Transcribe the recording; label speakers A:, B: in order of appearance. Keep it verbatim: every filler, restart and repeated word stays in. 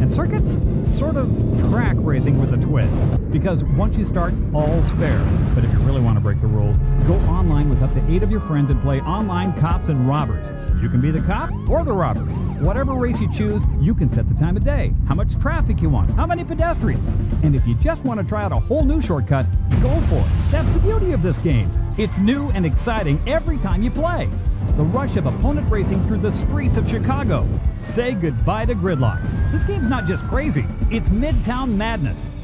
A: And circuits? Sort of track racing with a twist. Because once you start, all's fair. But if you really want to break the rules, go online with up to eight of your friends and play online cops and robbers. You can be the cop or the robber. Whatever race you choose, you can set the time of day, how much traffic you want, how many pedestrians. And if you just want to try out a whole new shortcut, go for it. That's the beauty of this game. It's new and exciting every time you play. The rush of opponent racing through the streets of Chicago. Say goodbye to gridlock. This game's not just crazy, it's Midtown madness.